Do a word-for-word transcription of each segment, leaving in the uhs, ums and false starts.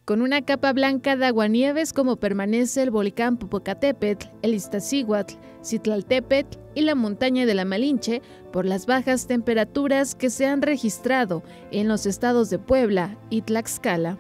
Con una capa blanca de aguanieves como permanece el volcán Popocatépetl, el Iztaccíhuatl, Citlaltépetl y la montaña de la Malinche por las bajas temperaturas que se han registrado en los estados de Puebla y Tlaxcala.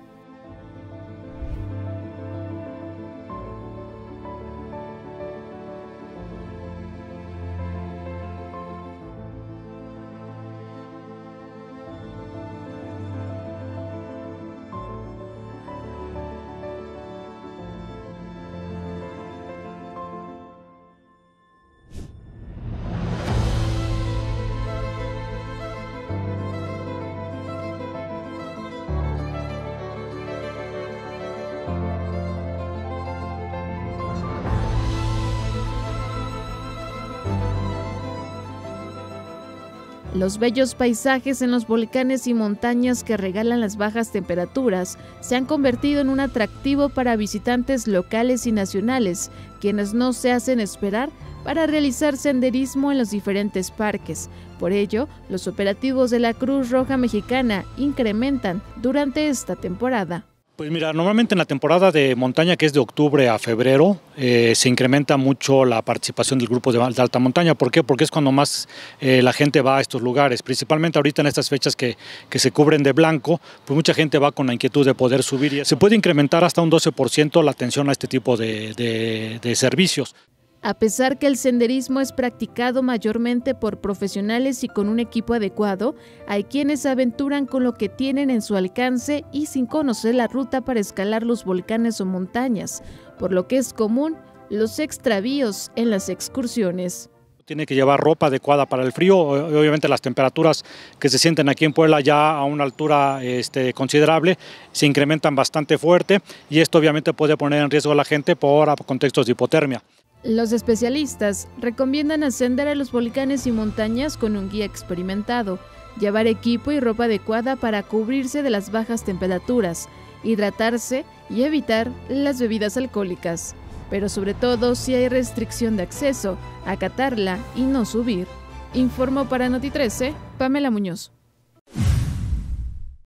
Los bellos paisajes en los volcanes y montañas que regalan las bajas temperaturas se han convertido en un atractivo para visitantes locales y nacionales, quienes no se hacen esperar para realizar senderismo en los diferentes parques. Por ello, los operativos de la Cruz Roja Mexicana incrementan durante esta temporada. Pues mira, normalmente en la temporada de montaña, que es de octubre a febrero, eh, se incrementa mucho la participación del grupo de, de alta montaña. ¿Por qué? Porque es cuando más eh, la gente va a estos lugares. Principalmente ahorita en estas fechas que, que se cubren de blanco, pues mucha gente va con la inquietud de poder subir. Y se puede incrementar hasta un doce por ciento la atención a este tipo de, de, de servicios. A pesar que el senderismo es practicado mayormente por profesionales y con un equipo adecuado, hay quienes se aventuran con lo que tienen en su alcance y sin conocer la ruta para escalar los volcanes o montañas, por lo que es común los extravíos en las excursiones. Tiene que llevar ropa adecuada para el frío. Obviamente las temperaturas que se sienten aquí en Puebla ya a una altura este, considerable se incrementan bastante fuerte y esto obviamente puede poner en riesgo a la gente por contextos de hipotermia. Los especialistas recomiendan ascender a los volcanes y montañas con un guía experimentado, llevar equipo y ropa adecuada para cubrirse de las bajas temperaturas, hidratarse y evitar las bebidas alcohólicas. Pero sobre todo, si hay restricción de acceso, acatarla y no subir. Informó para Noti trece, Pamela Muñoz.